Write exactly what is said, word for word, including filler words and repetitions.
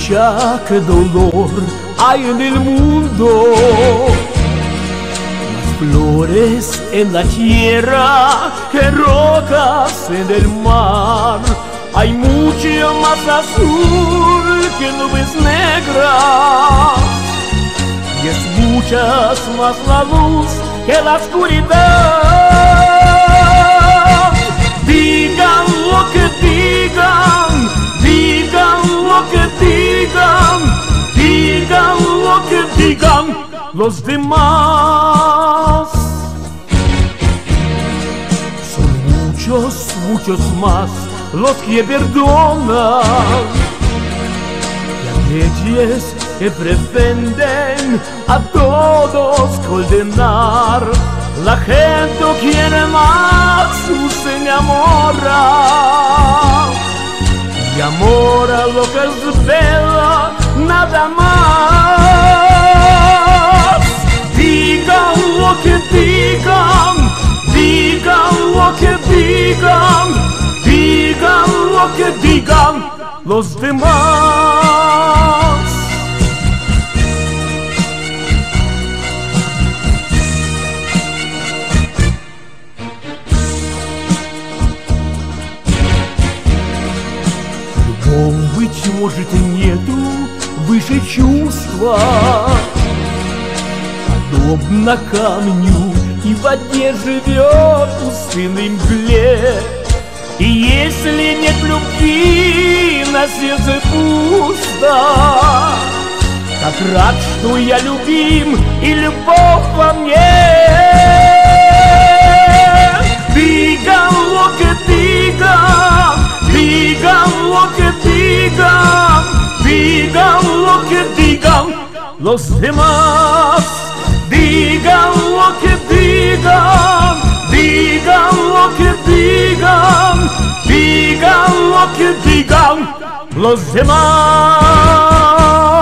mucha que dolor hay en el mundo. Más flores en la tierra que rocas en el mar. Hay mucho más azul que nubes negras. Y es muchas más la luz que la oscuridad. Digan lo que digan, digan lo que digan, digan lo que digan los demás. Son muchos, muchos más los que perdonan, y aquellos que pretenden a todos condenar. La gente quiere más, se enamora, y amor a lo que es bella, nada más. Digan lo que digan, digan lo que digan, digan lo que digan los demás. Быть может, нету выше чувства, подобно камню и в воде живет пустынной мгле. И если нет любви, на сердце пусто. Как рад, что я любим, и любовь во мне. Digan lo que digan, digan lo que digan, digan lo que digan los demás. Digan lo que digan, digan lo que digan, digan lo que digan los demás.